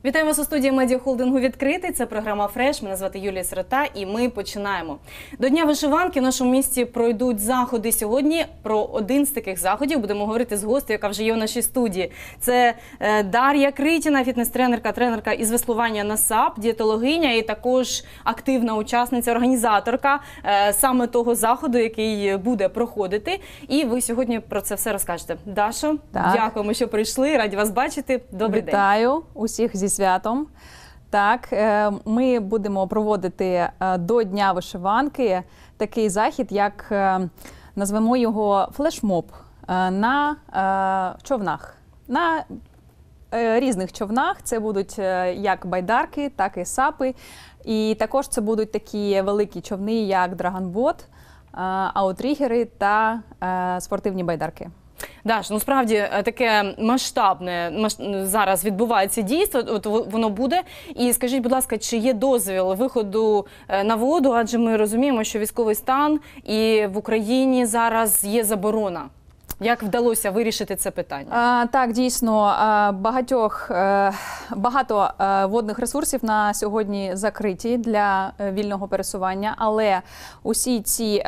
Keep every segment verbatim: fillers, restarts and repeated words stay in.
Вітаємо вас у студії медіахолдингу «Відкритий». Це програма «Фреш». Мене звати Юлія Сирота і ми починаємо. До Дня вишиванки в нашому місті пройдуть заходи сьогодні. Про один з таких заходів будемо говорити з гостею, яка вже є у нашій студії. Це Дар'я Критіна, фітнес-тренерка, тренерка із веслування на САП, дієтологиня і також активна учасниця, організаторка саме того заходу, який буде проходити. І ви сьогодні про це все розкажете. Дашо, так. Дякуємо, що прийшли. Раді вас бачити. Добрий день. Вітаю усіх зі святом. Так, ми будемо проводити до Дня вишиванки такий захід, як, назвемо його, флешмоб на човнах. На різних човнах. Це будуть як байдарки, так і сапи. І також це будуть такі великі човни, як драгонбот, аутрігери та спортивні байдарки. Даш, ну справді таке масштабне маш... зараз відбувається дійство, от воно буде. І скажіть, будь ласка, чи є дозвіл виходу на воду, адже ми розуміємо, що військовий стан і в Україні зараз є заборона. Як вдалося вирішити це питання? А, так, дійсно, багатьох, багато водних ресурсів на сьогодні закриті для вільного пересування, але усі ці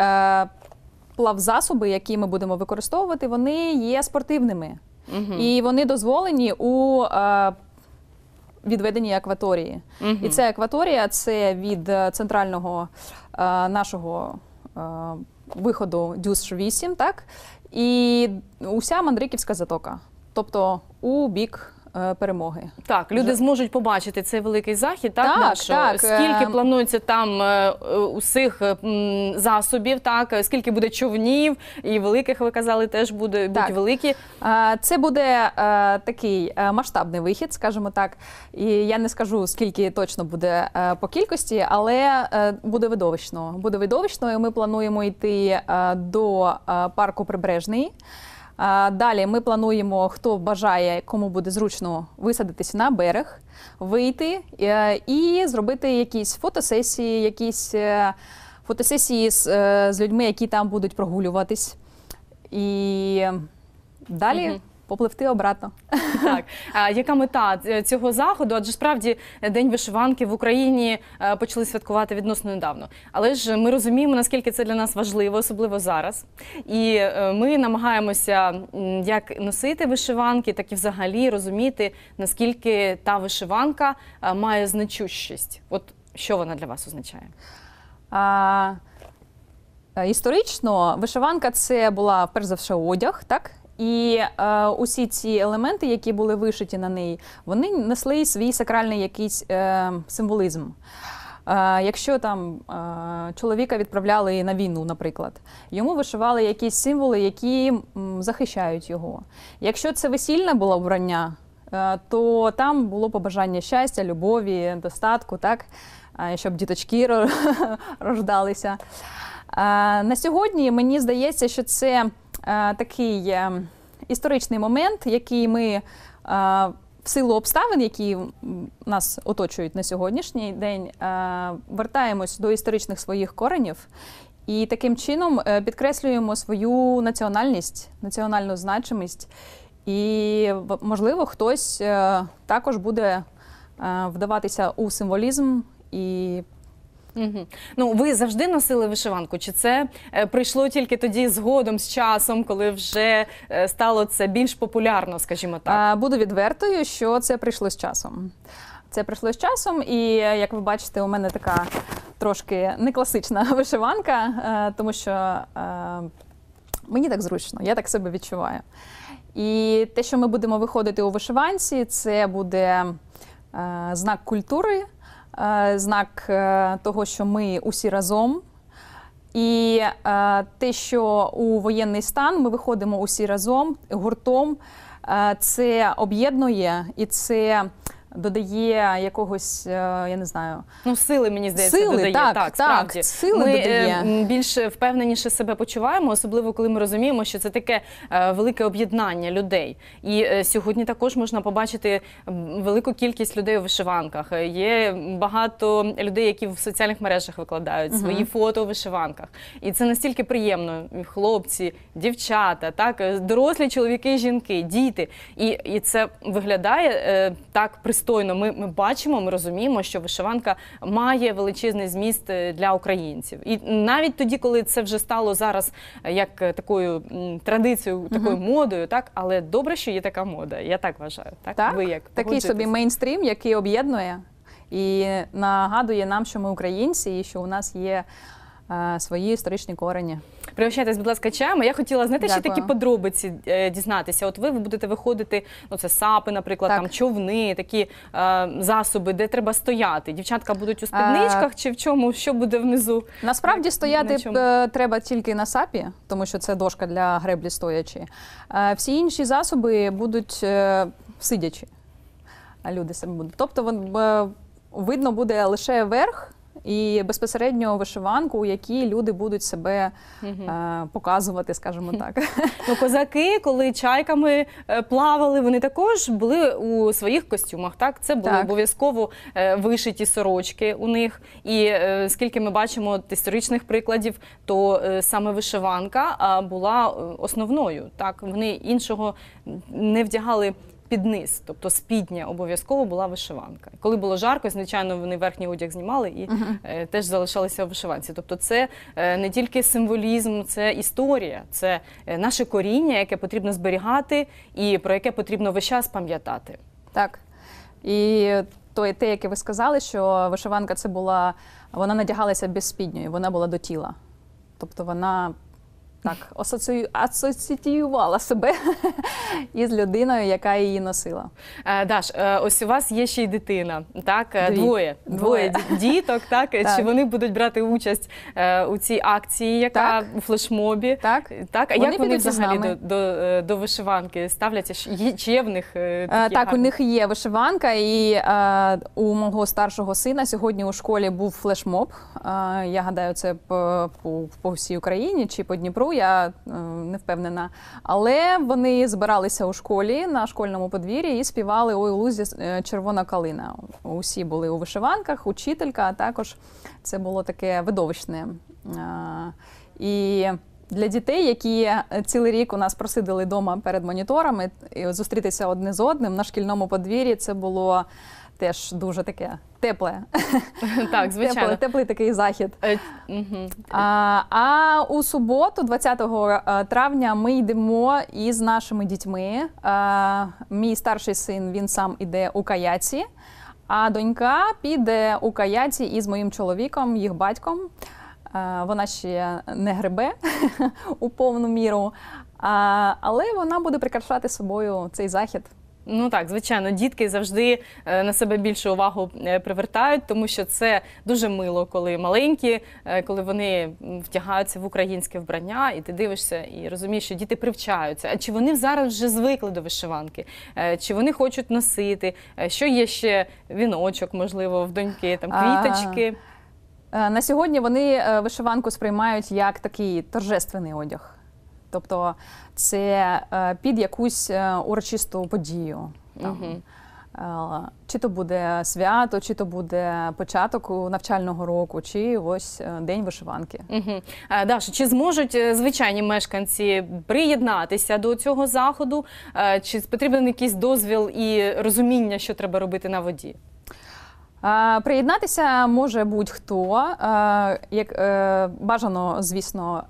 плавзасоби, які ми будемо використовувати, вони є спортивними. Угу. І вони дозволені у е, відведеній акваторії. Угу. І ця акваторія – це від центрального е, нашого е, виходу Дюсш вісім, так? І уся Мандриківська затока, тобто у бік перемоги. Так, люди Вже... зможуть побачити цей великий захід, так, так, Дашо? так. Скільки планується там усіх засобів, так? Скільки буде човнів і великих, ви казали, теж буде, будуть великі? Це буде такий масштабний вихід, скажімо так. І я не скажу, скільки точно буде по кількості, але буде видовищно. Буде видовищно, і ми плануємо йти до парку Прибережний. Далі ми плануємо, хто бажає, кому буде зручно висадитися на берег, вийти і зробити якісь фотосесії, якісь фотосесії з, з людьми, які там будуть прогулюватись. І далі угу. попливти обратно. Так. А яка мета цього заходу? Адже справді День вишиванки в Україні почали святкувати відносно недавно. Але ж ми розуміємо, наскільки це для нас важливо, особливо зараз. І ми намагаємося як носити вишиванки, так і взагалі розуміти, наскільки та вишиванка має значущість. От що вона для вас означає? А, історично вишиванка – це була, перш за все, одяг, так? І е, усі ці елементи, які були вишиті на неї, вони несли свій сакральний якийсь е, символізм. Е, якщо там е, чоловіка відправляли на війну, наприклад, йому вишивали якісь символи, які м, захищають його. Якщо це весільне було вбрання, е, то там було побажання щастя, любові, достатку, так? Е, щоб діточки рождалися. Е, на сьогодні мені здається, що це такий е, історичний момент, який ми е, в силу обставин, які нас оточують на сьогоднішній день, е, вертаємось до історичних своїх коренів і таким чином е, підкреслюємо свою національність, національну значимість. І, можливо, хтось е, також буде е, вдаватися у символізм і Угу. Ну, ви завжди носили вишиванку? Чи це е, прийшло тільки тоді згодом, з часом, коли вже е, стало це більш популярно, скажімо так? Буду відвертою, що це прийшло з часом. Це прийшло з часом, і, як ви бачите, у мене така трошки не класична вишиванка, е, тому що е, мені так зручно, я так себе відчуваю. І те, що ми будемо виходити у вишиванці, це буде е, знак культури, знак того, що ми усі разом. І те, що у воєнний стан ми виходимо усі разом, гуртом, це об'єднує і це додає якогось, я не знаю... Ну, сили, мені здається, сили, додає. Так, так, так, сили ми додає. більш впевненіше себе почуваємо, особливо, коли ми розуміємо, що це таке велике об'єднання людей. І сьогодні також можна побачити велику кількість людей у вишиванках. Є багато людей, які в соціальних мережах викладають угу. свої фото у вишиванках. І це настільки приємно. Хлопці, дівчата, так, дорослі чоловіки, жінки, діти. І, і це виглядає так пристойно. достойно. Ми, ми бачимо, ми розуміємо, що вишиванка має величезний зміст для українців. І навіть тоді, коли це вже стало зараз як такою традицією, такою угу. модою, так, але добре, що є така мода. Я так вважаю. Так, так? Ви як такий собі мейнстрім, який об'єднує і нагадує нам, що ми українці і що у нас є е, свої історичні корені. Пригощайтесь, будь ласка, чаєм. Я хотіла, знаєте, ще Дякую. такі подробиці е, дізнатися. От ви, ви будете виходити, ну це сапи, наприклад, так. там човни, такі е, засоби, де треба стояти. Дівчатка будуть у спідничках а... чи в чому, що буде внизу? Насправді стояти треба тільки на сапі, тому що це дошка для греблі стоячі. Е, всі інші засоби будуть е, сидячі. А люди самі будуть. Тобто вон, е, видно буде лише верх і безпосередньо вишиванку, у якій люди будуть себе угу. е, показувати, скажімо так. Ну, козаки, коли чайками е, плавали, вони також були у своїх костюмах, так? Це були обов'язково е, вишиті сорочки у них. І е, скільки ми бачимо історичних прикладів, то е, саме вишиванка а, була основною. Так? Вони іншого не вдягали під низ, тобто спідня обов'язково була вишиванка. Коли було жарко, звичайно, вони верхній одяг знімали і uh-huh. е, теж залишалися в вишиванці. Тобто це е, не тільки символізм, це історія, це е, наше коріння, яке потрібно зберігати і про яке потрібно весь час пам'ятати. Так. І то, те, яке ви сказали, що вишиванка це була, вона надягалася без спідньої, вона була до тіла. Тобто вона так, асоціювала асоціювала себе із людиною, яка її носила. Е, Даш, е, ось у вас є ще й дитина, так? Дві. Двоє. Двоє діток, так? так? Чи вони будуть брати участь е, у цій акції, яка так. у флешмобі? Так. так? А вони як вони взагалі до, до, до вишиванки ставляться? Чи є в них е, такі е, Так, гарні? У них є вишиванка, і е, у мого старшого сина сьогодні у школі був флешмоб. Е, я гадаю, це по, по, по всій Україні чи по Дніпру. Я е, не впевнена. Але вони збиралися у школі на школьному подвір'ї і співали «Ой, у лузі червона калина». Усі були у вишиванках, учителька, а також це було таке видовищне. Е, і для дітей, які цілий рік у нас просиділи вдома перед моніторами, і зустрітися одне з одним на шкільному подвір'ї, це було теж дуже таке тепле. Так, звичайно. Тепле, теплий такий захід. Е, угу. а, а у суботу, двадцятого травня, ми йдемо із нашими дітьми. А, мій старший син, він сам іде у каяці, а донька піде у каяці із моїм чоловіком, їх батьком. А, вона ще не гребе у повну міру, а, але вона буде прикрашати собою цей захід. Ну так, звичайно, дітки завжди на себе більше увагу привертають, тому що це дуже мило, коли маленькі, коли вони вдягаються в українське вбрання, і ти дивишся і розумієш, що діти привчаються. А чи вони зараз вже звикли до вишиванки? Чи вони хочуть носити? Що є ще? Віночок, можливо, в доньки, там квіточки? А, на сьогодні вони вишиванку сприймають як такий торжественний одяг. Тобто це під якусь урочисту подію. Там, угу. Чи то буде свято, чи то буде початок навчального року, чи ось День вишиванки. Угу. Даша, чи зможуть звичайні мешканці приєднатися до цього заходу? Чи потрібен якийсь дозвіл і розуміння, що треба робити на воді? Приєднатися може будь-хто. Як бажано, звісно,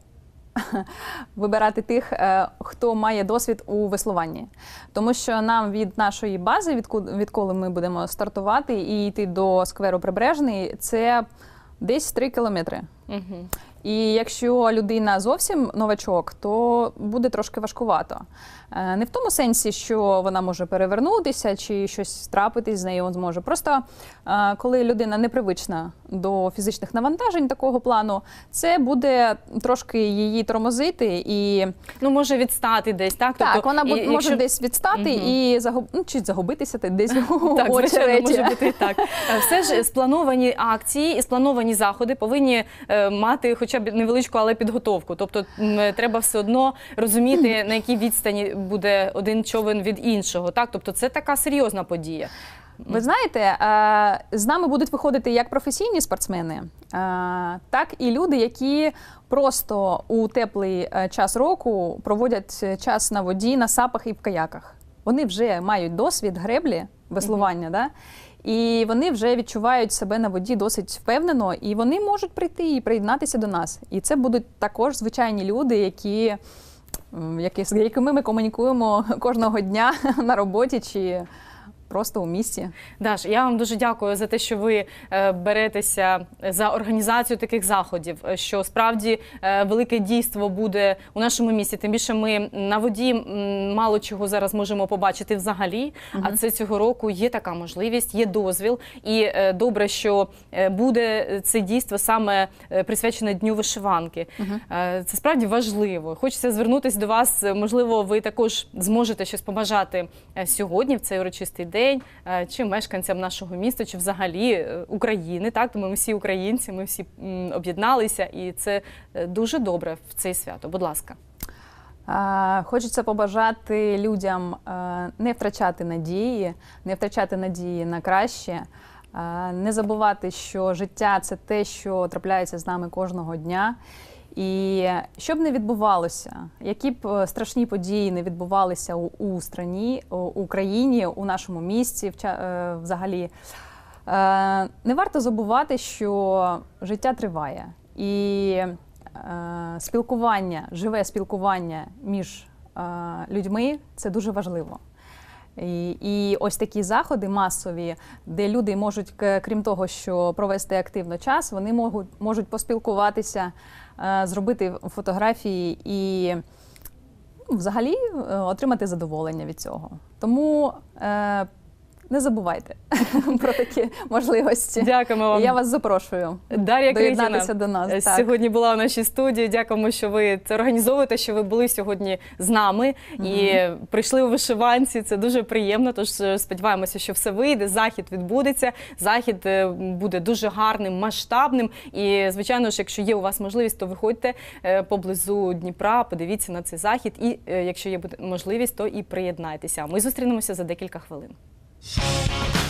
вибирати тих, хто має досвід у веслуванні. Тому що нам від нашої бази, відколи ми будемо стартувати і йти до скверу Прибережний, це десь три кілометри. Угу. І якщо людина зовсім новачок, то буде трошки важкувато. Не в тому сенсі, що вона може перевернутися чи щось трапитись з нею, він зможе. Просто коли людина непривична до фізичних навантажень такого плану, це буде трошки її тормозити і... Ну, може відстати десь, так? Так, тобто, вона і, може якщо... десь відстати угу. і загуб... ну, чи загубитися десь у так, очереті. Звичайно, може бути і так. Все ж сплановані акції і сплановані заходи повинні е, мати хоча б невеличку, але підготовку. Тобто треба все одно розуміти, на якій відстані буде один човен від іншого. Так? Тобто це така серйозна подія. Ви знаєте, з нами будуть виходити як професійні спортсмени, так і люди, які просто у теплий час року проводять час на воді, на сапах і в каяках. Вони вже мають досвід греблі веслування. Да? І вони вже відчувають себе на воді досить впевнено, і вони можуть прийти і приєднатися до нас. І це будуть також звичайні люди, які, які, з якими ми комунікуємо кожного дня на роботі чи просто у місті. Даш, я вам дуже дякую за те, що ви беретеся за організацію таких заходів, що справді велике дійство буде у нашому місті. Тим більше ми на воді мало чого зараз можемо побачити взагалі, угу. а це цього року є така можливість, є дозвіл. І добре, що буде це дійство саме присвячене Дню вишиванки. Угу. Це справді важливо. Хочеться звернутися до вас. Можливо, ви також зможете щось побажати сьогодні, в цей урочистий день, чи мешканцям нашого міста, чи взагалі України, так? Тому ми всі українці, ми всі об'єдналися, і це дуже добре в це свято. Будь ласка. Хочеться побажати людям не втрачати надії, не втрачати надії на краще, не забувати, що життя – це те, що трапляється з нами кожного дня. І що б не відбувалося, які б страшні події не відбувалися у, у страні, у Україні, у нашому місті взагалі, не варто забувати, що життя триває. І спілкування, живе спілкування між людьми – це дуже важливо. І, і ось такі заходи масові, де люди можуть, крім того, що провести активно час, вони можуть, можуть поспілкуватися, зробити фотографії і взагалі отримати задоволення від цього. Тому е, не забувайте про такі можливості. Дякуємо вам. Я вас запрошую Дар'я доєднатися до нас. Сьогодні так. була в нашій студії. Дякуємо, що ви це організовуєте, що ви були сьогодні з нами угу. і прийшли у вишиванці. Це дуже приємно, тож сподіваємося, що все вийде, захід відбудеться. Захід буде дуже гарним, масштабним. І, звичайно ж, якщо є у вас можливість, то виходьте поблизу Дніпра, подивіться на цей захід. І, якщо є можливість, то і приєднайтеся. Ми зустрінемося за декілька хвилин.